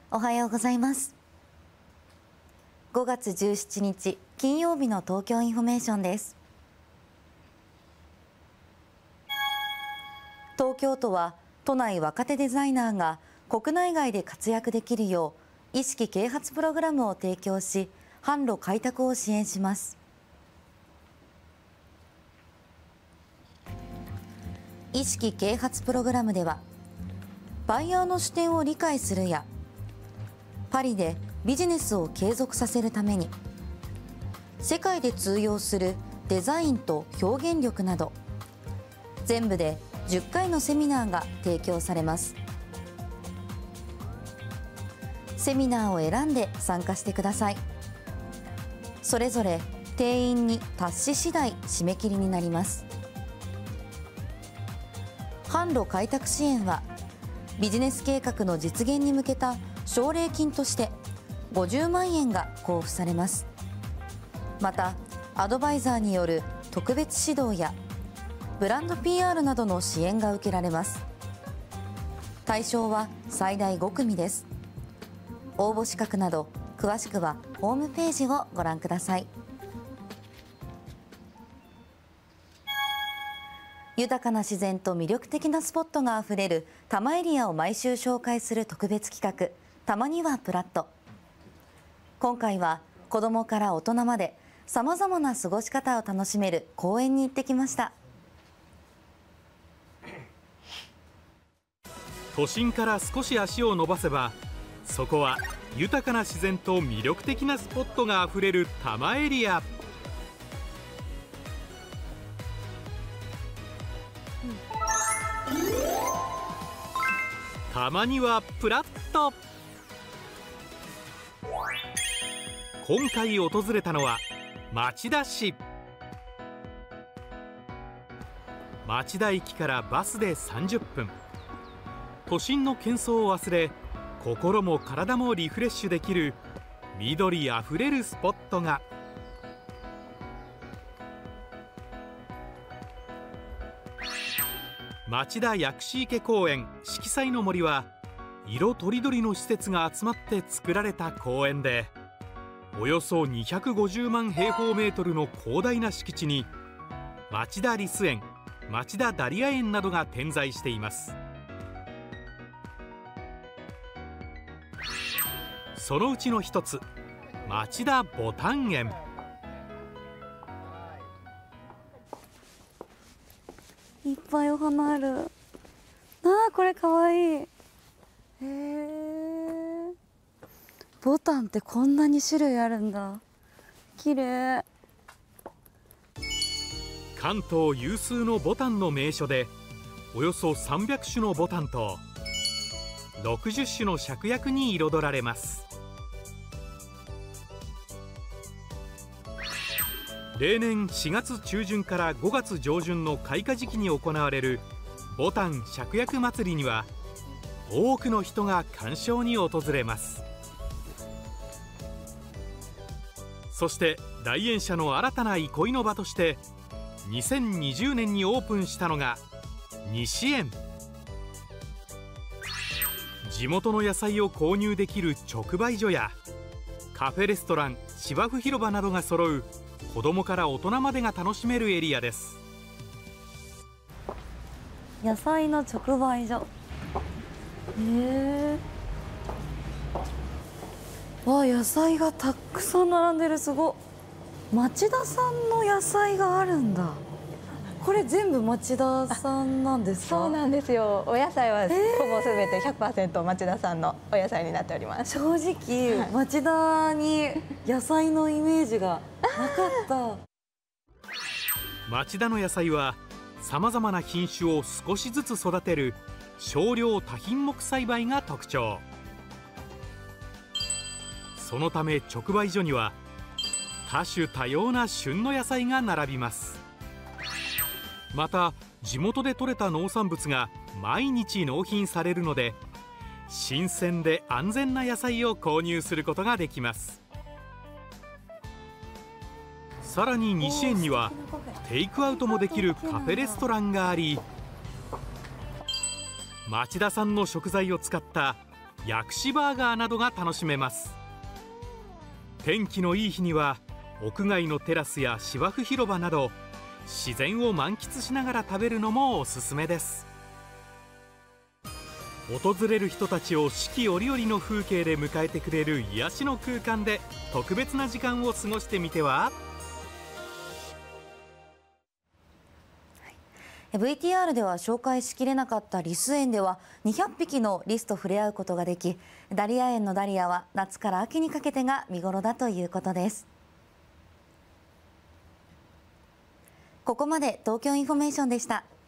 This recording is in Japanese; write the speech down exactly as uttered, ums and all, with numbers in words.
おはようございます。ごがつじゅうしちにち金曜日の東京インフォメーションです。東京都は都内若手デザイナーが国内外で活躍できるよう意識啓発プログラムを提供し、販路開拓を支援します。意識啓発プログラムでは、バイヤーの視点を理解するやパリでビジネスを継続させるために、世界で通用するデザインと表現力など、全部でじゅっかいのセミナーが提供されます。セミナーを選んで参加してください。それぞれ定員に達し次第締め切りになります。販路開拓支援は、ビジネス計画の実現に向けた奨励金としてごじゅうまんえんが交付されます。また、アドバイザーによる特別指導やブランド ピーアール などの支援が受けられます。対象は最大ごくみです。応募資格など詳しくはホームページをご覧ください。豊かな自然と魅力的なスポットがあふれる多摩エリアを毎週紹介する特別企画、たまにはプラット。今回は子どもから大人までさまざまな過ごし方を楽しめる公園に行ってきました。 都心から少し足を伸ばせば、そこは豊かな自然と魅力的なスポットがあふれる多摩エリア。たまにはプラット。今回訪れたのは町田市。町田駅からバスでさんじゅっぷん。都心の喧騒を忘れ、心も体もリフレッシュできる緑あふれるスポットが。町田薬師池公園色彩の森は、色とりどりの施設が集まって作られた公園で、およそにひゃくごじゅうまんへいほうメートルの広大な敷地に町田リス園、町田ダリア園などが点在しています。そのうちの一つ、町田ボタン園。 いっぱいお花ある。あー、これかわいい。へえ。ボタンってこんなに種類あるんだ。綺麗。 関東有数のボタンの名所で、およそさんびゃくしゅのボタンとろくじゅっしゅの芍薬に彩られます。例年しがつちゅうじゅんからごがつじょうじゅんの開花時期に行われるボタン芍薬祭りには、多くの人が鑑賞に訪れます。そして来園者の新たな憩いの場としてにせんにじゅうねんにオープンしたのが西園。地元の野菜を購入できる直売所やカフェレストラン、芝生広場などが揃う、子どもから大人までが楽しめるエリアです。 野菜の直売所。へえ。わあ、野菜がたくさん並んでる。すごっ。町田産の野菜があるんだ。これ全部町田産なんですか？ そうなんですよ。お野菜はほぼすべて ひゃくパーセント 町田産のお野菜になっております。 正直、はい、町田に野菜のイメージがなかった。 町田の野菜はさまざまな品種を少しずつ育てる少量多品目栽培が特徴。そのため直売所には多種多様な旬の野菜が並びます。また地元で採れた農産物が毎日納品されるので、新鮮で安全な野菜を購入することができます。さらに西園にはテイクアウトもできるカフェレストランがあり、町田産の食材を使った薬師バーガーなどが楽しめます。天気のいい日には屋外のテラスや芝生広場など自然を満喫しながら食べるのもおすすめです。訪れる人たちを四季折々の風景で迎えてくれる癒しの空間で特別な時間を過ごしてみては。 ブイティーアール では紹介しきれなかったリス園ではにひゃくぴきのリスと触れ合うことができ、ダリア園のダリアは夏から秋にかけてが見頃だということです。ここまで東京インフォメーションでした。